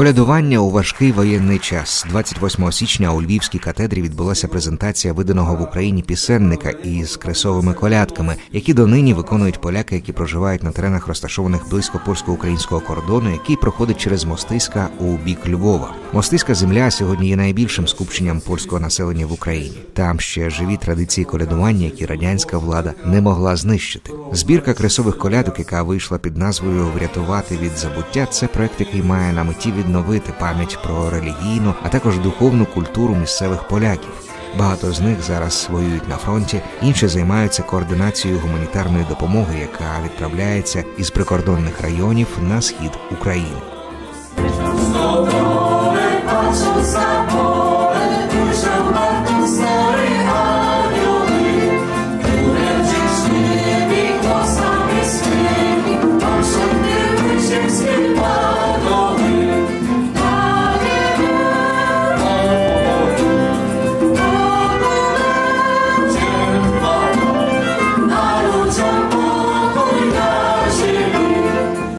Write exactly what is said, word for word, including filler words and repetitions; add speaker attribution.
Speaker 1: Колядування у важкий воєнний час. двадцять восьмого січня у Львівській катедрі відбулася презентація виданого в Україні пісенника із кресовими колядками, які донині виконують поляки, які проживають на теренах, розташованих близько польсько-українського кордону, який проходить через Мостиська у бік Львова. Мостиська земля сьогодні є найбільшим скупченням польського населення в Україні. Там ще живі традиції колядування, які радянська влада не могла знищити. Збірка кресових колядок, яка вийшла під назвою «Врятувати від забуття», це проект, який має на меті відновити пам'ять про релігійну, а також духовну культуру місцевих поляків. Багато з них зараз воюють на фронті, інші займаються координацією гуманітарної допомоги, яка відправляється із прикордонних районів на схід України.